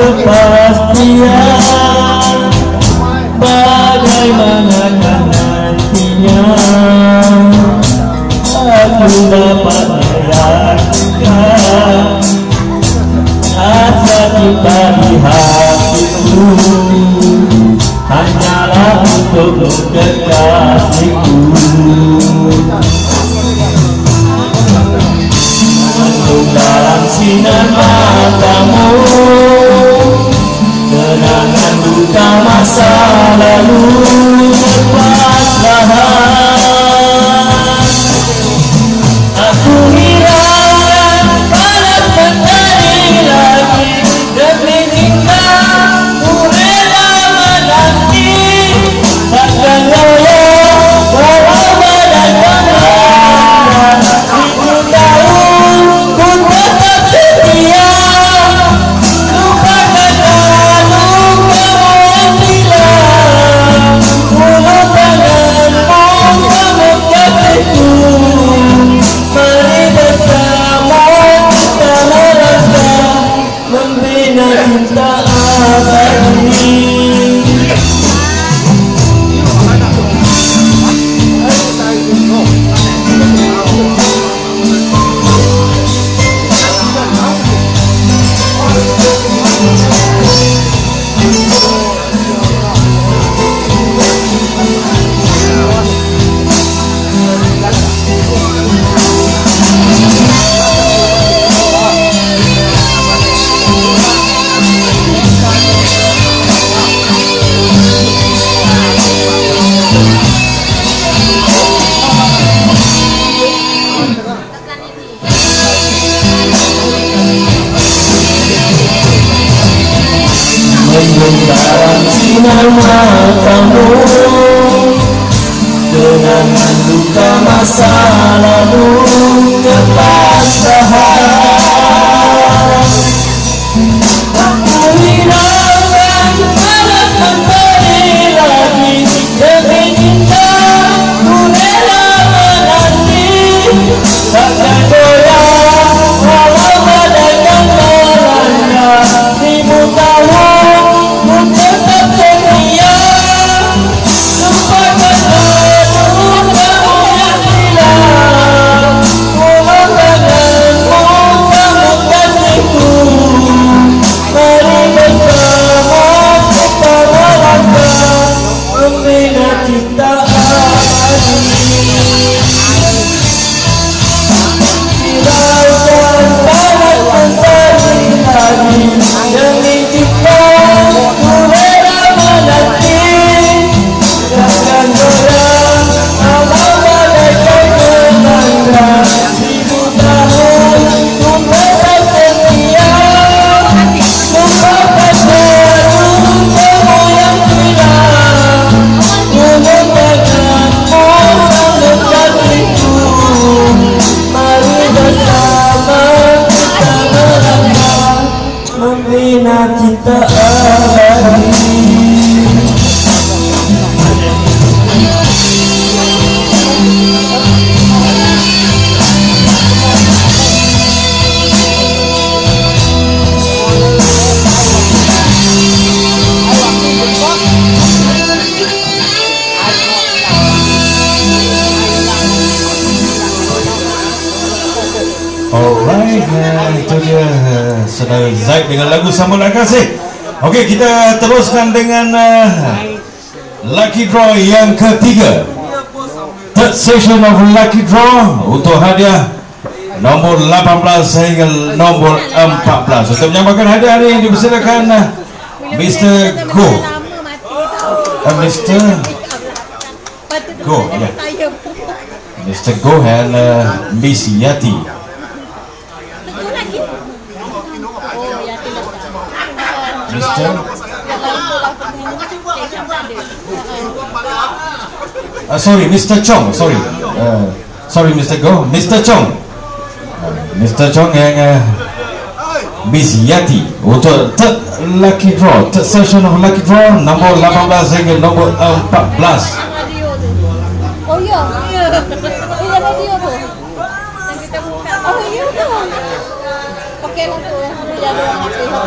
kepastian bagaimanakah nantinya aku dapat merayakan asa cinta di hatiku hanyalah untuk kekasihku. Mendung dalam sinar matamu kenangan duka masa lalu lepaslah. Aku hiraukan pada mentari lagi demi cinta ku rela menanti takkan goyah walau badan kemana. Ku tahu ku tetap setia lupakanlah lukamu yang hilang. Mulut tanganmu sambut kasihku. Mari bersama kita melangkah membina cinta abadi. Dalam sinar matamu kenangan duka masa lalu kepasrahan. Aku hiraukan pada mentari lagi demi cinta ku rela menanti takkan goyah walau badai melanda. 1000 tahun ku tetap setia lupakanlah lukamu yang hilang. Mulut tanganmu sambut kasihku. Mari bersama kita melangkah membina cinta abadi. Hiraukan pada mentari lagi demi cinta ku rela menanti takkan goyah walau badai melanda. 1000 tahun ku tetap setia lupakanlah lukamu yang hilang. Mulut tanganmu sambut kasihku. Mari bersama kita melangkah membina cinta abadi. Alright, itu dia Saudara Zaid dengan lagu Sambutan Kasih. Okey, kita teruskan dengan Lucky Draw yang ketiga. Third session of Lucky Draw untuk hadiah nombor 18 sehingga nombor 14. Untuk menyambahkan hadiah ini dipersilakan Mr. Go. Mr. Go, ya. Mr. Go and Miss Yati. Mr. Sorry, Mr. Chong. Sorry, Mr. Go. Mr. Chong. Mr. Chong yang Miss Yati untuk third lucky draw, third session of lucky draw nombor 18 hingga nombor 14. Oh iya, iya radio tu. Yang kita buka. Oh iya tu. pakai lah tu yang dia ada orang pakai tu.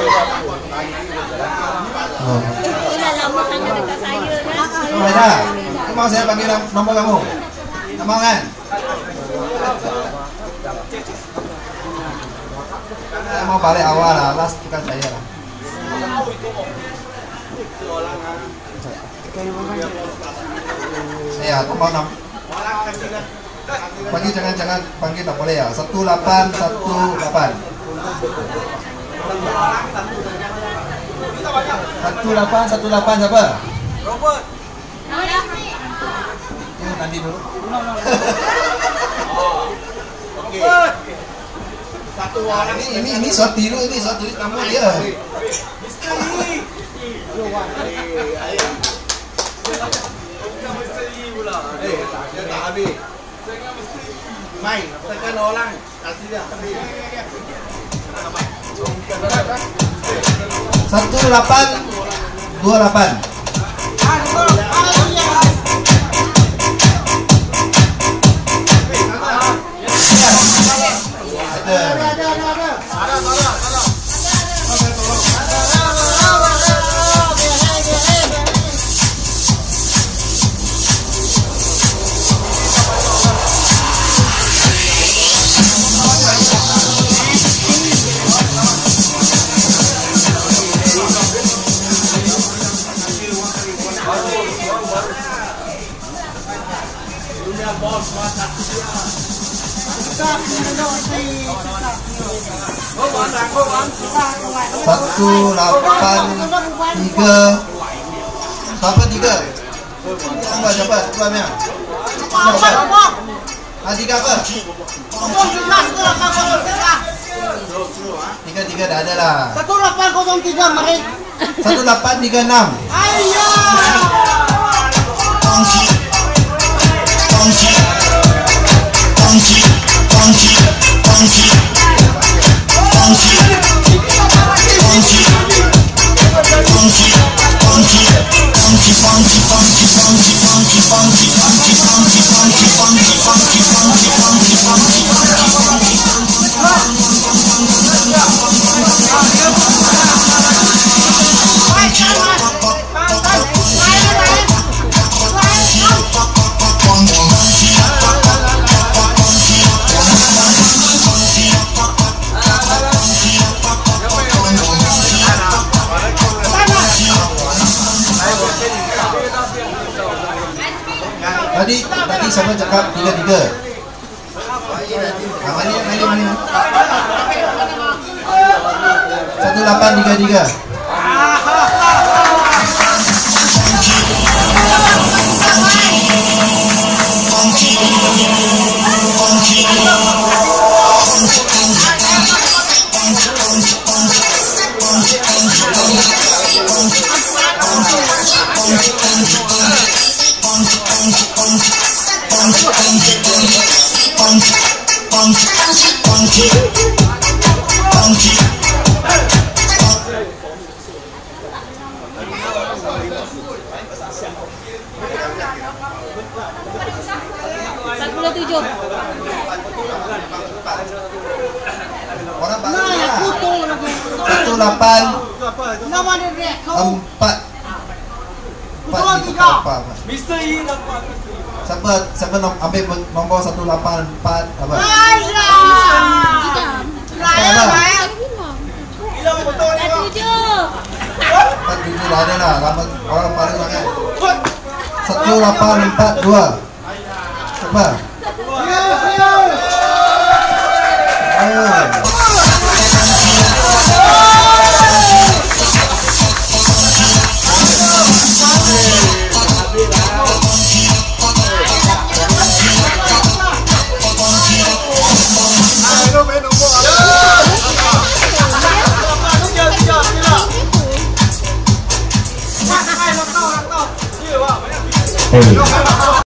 Itulah lama sangat dekat saya kan. Dah. Kau mau saya panggil nombor kamu? Tak mau kan? Saya mau balik awal lah, last bukan saya lah. Saya aku mau panggil jangan panggil tak boleh ya. 1818. 1818 siapa? Robert. Nanti dulu. Okey. Satu orang Ini suatu tiru, ini suatu nama dia. misteri. Bukan misteri pula. Dia tak habis. Mai, tekan orang. Kasih dia. 1828. Satu lapan tiga. Siapa tiga? Siapa? Siapa? Tiga apa? Tiga dah ada lah. 1803 Maret. 1836. Ayo. Tadi siapa cakap tiga? Mari. 1833. Orang baru lah. 18 Nama dia Rek. 4 Misteri dapat. Siapa ambil nombor 184 apa? Hilang betul ni. 47 dah ada lah. Lama orang baru sangat. 1842. Siapa? Hey.